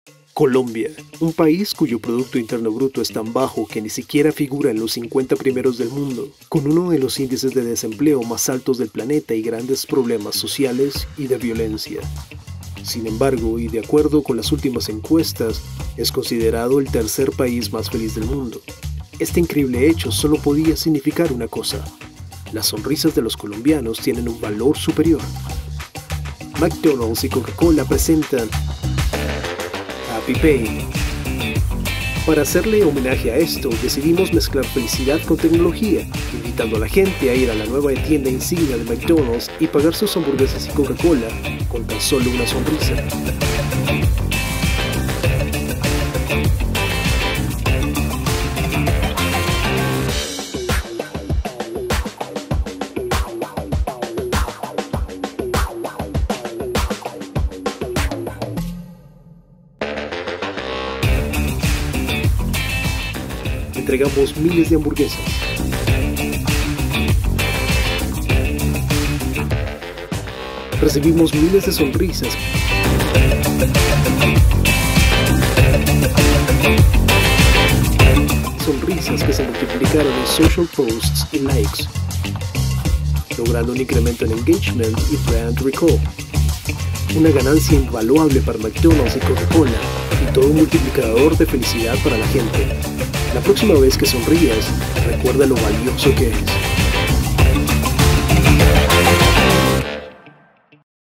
Colombia, un país cuyo Producto Interno Bruto es tan bajo que ni siquiera figura en los 50 primeros del mundo, con uno de los índices de desempleo más altos del planeta y grandes problemas sociales y de violencia. Sin embargo, y de acuerdo con las últimas encuestas, es considerado el tercer país más feliz del mundo. Este increíble hecho solo podía significar una cosa: las sonrisas de los colombianos tienen un valor superior. McDonald's y Coca-Cola presentan Happy Pay. Para hacerle homenaje a esto, decidimos mezclar felicidad con tecnología, invitando a la gente a ir a la nueva tienda insignia de McDonald's y pagar sus hamburguesas y Coca-Cola con tan solo una sonrisa. Entregamos miles de hamburguesas. Recibimos miles de sonrisas. Sonrisas que se multiplicaron en social posts y likes, logrando un incremento en engagement y brand recall. Una ganancia invaluable para McDonald's y Coca-Cola y todo un multiplicador de felicidad para la gente. La próxima vez que sonrías, recuerda lo valioso que es.